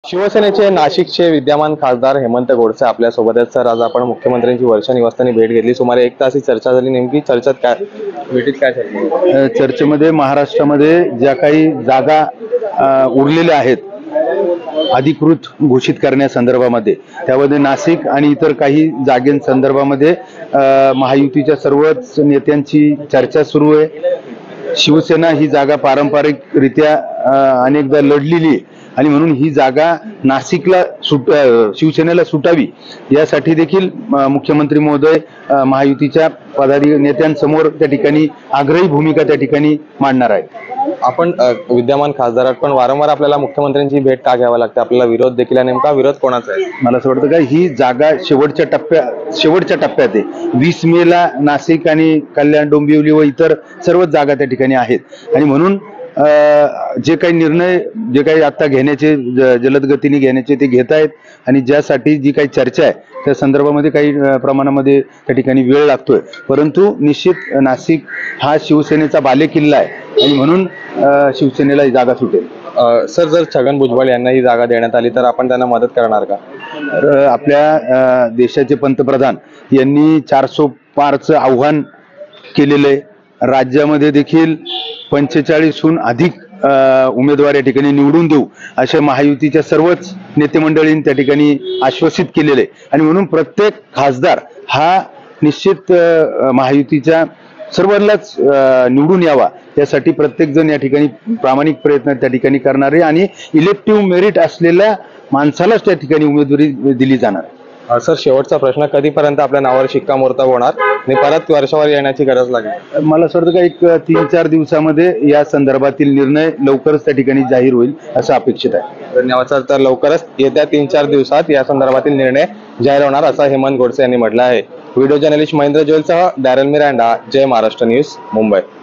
शिवसेनेचे नाशिकचे विद्यमान खासदार हेमंत गोडसे आपल्या सोबत आहेत. सर, आज आपण मुख्यमंत्र्यांची वर्षा निवासस्थानी भेट घेतली. सुमारे 1 तास ही चर्चा झाली. नेमकी चर्चेत काय, भेटीत काय झालं? चर्चेमध्ये महाराष्ट्रामध्ये ज्या काही जागा उरलेल्या आहेत अधिकृत घोषित करण्यासंदर्भामध्ये, त्यामध्ये नाशिक आणि इतर काही जागेंसंदर्भामध्ये महायुतीच्या सर्वच नेत्यांची चर्चा सुरू आहे. शिवसेना ही जागा पारंपरिकरित्या अनेकदा लढलेली आहे आणि म्हणून ही जागा नाशिकला शिवसेनेला सुटावी यासाठी देखील मुख्यमंत्री महोदय महायुतीच्या नेत्यांसमोर त्या ठिकाणी आग्रही भूमिका त्या ठिकाणी मांडणार आहेत. आपण विद्यमान खासदारात पण वारंवार आपल्याला मुख्यमंत्र्यांची भेट का घ्यावी लागते? आपल्याला विरोध देखील आहे. नेमका विरोध कोणाचा आहे? मला असं वाटतं का ही जागा शेवटच्या टप्प्यात आहे. 20 मेला नाशिक आणि कल्याण, डोंबिवली व इतर सर्वच जागा त्या ठिकाणी आहेत आणि म्हणून जे काही निर्णय आता घेण्याचे जलद गतीने घेण्याचे ते घेत आहेत आणि ज्यासाठी जी काही चर्चा आहे त्या संदर्भामध्ये काही प्रमाणामध्ये त्या ठिकाणी वेळ लागतोय, परंतु निश्चित नाशिक हा शिवसेनेचा बालेकिल्ला आहे आणि म्हणून शिवसेनेला ही जागा सुटेल. सर, जर छगन भुजबळ यांना ही जागा देण्यात आली तर आपण त्यांना मदत करणार का? आपल्या देशाचे पंतप्रधान यांनी 400 पारचं आव्हान केलेलं आहे. राज्यामध्ये देखील 45हून अधिक उमेदवार या ठिकाणी निवडून देऊ अशा महायुतीच्या सर्वच नेते मंडळींनी त्या ठिकाणी आश्वासित केलेले आहे आणि म्हणून प्रत्येक खासदार हा निश्चित महायुतीच्या सर्वांनाच निवडून यावा यासाठी प्रत्येक जण या ठिकाणी प्रामाणिक प्रयत्न त्या ठिकाणी करणार आहे आणि इलेक्टिव्ह मेरिट असलेल्या माणसालाच त्या ठिकाणी उमेदवारी दिली जाणार. सर, शेवटचा प्रश्न, कधीपर्यंत आपल्या नावावर शिक्कामोर्तब होणार आणि परत वर्षावर येण्याची गरज लागेल? मला असं वाटतं का एक 3-4 दिवसामध्ये या संदर्भातील निर्णय लवकरच त्या ठिकाणी जाहीर होईल असं अपेक्षित आहे. धन्यवाद सर. तर लवकरच येत्या 3-4 दिवसात या संदर्भातील निर्णय जाहीर होणार असं हेमंत गोडसे यांनी म्हटलं आहे. व्हिडिओ जर्नलिस्ट महेंद्र जोयलसह डॅरेल मिरांडा, जय महाराष्ट्र न्यूज, मुंबई.